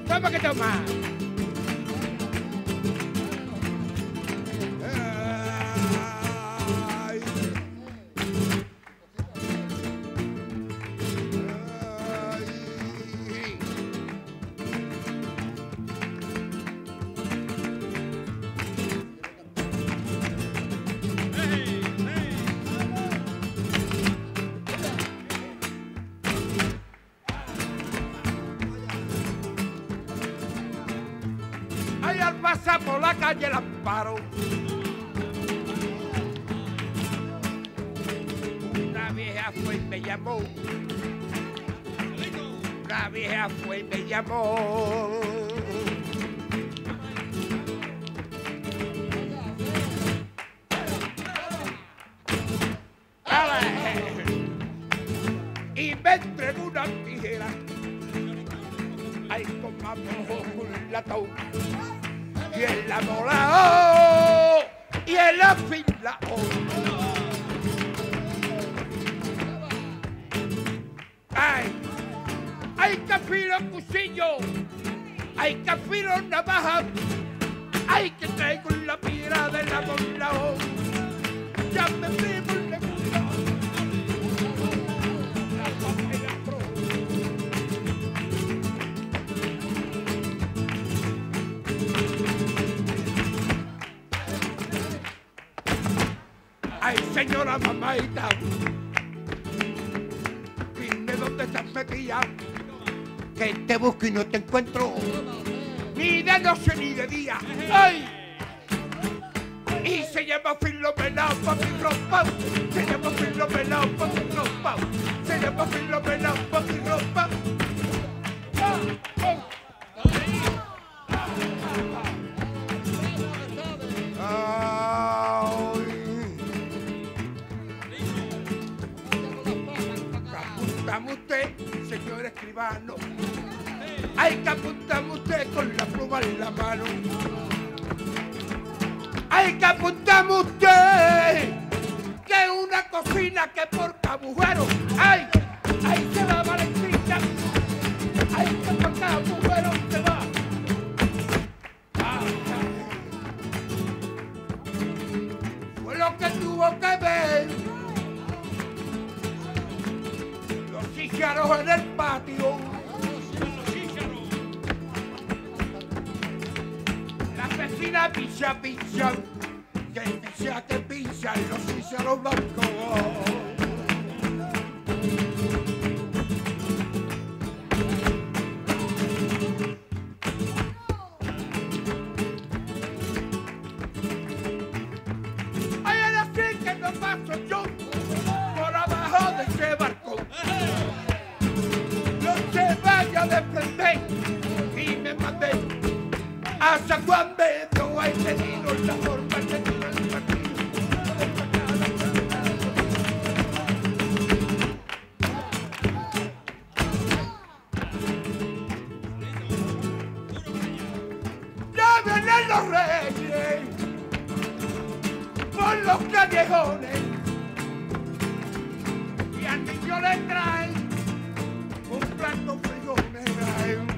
Toma que toma. Por la calle el Amparo, una vieja fue y me llamó, una vieja fue y me llamó. Y me entregó una tijera, ahí comamos un latón. Y en la mola y en la fila hay que afilo cuchillo, hay que afilo navaja, hay que traigo la piedra de la mola. Ya me vivo en la mola. Ay, señora mamaita, dime dónde estás metida, que te busco y no te encuentro, ni de noche ni de día. ¡Ay! Y se llama Filomena pa' mi ropa, se llama Filomena pa' mi ropa, se llama Filomena pa' mi ropa. Apuntame usted, señor escribano, hay que apuntarme usted con la pluma en la mano. Hay que apuntarme usted que una cocina que por agujero, ay, ahí se va Valentina, hay que por cada agujero se va. Fue lo que tuvo que ver los chícharos en el patio. La vecina picha, picha, que picha y los chícharos blancos. Paso yo por abajo de ese barco, no se vaya a desprender y me mandé a San Juan de Dios, ahí te tiro la forma, te tiro el partido. Ya vienen los reyes por los callejones y al niño le traen un plato frijoles.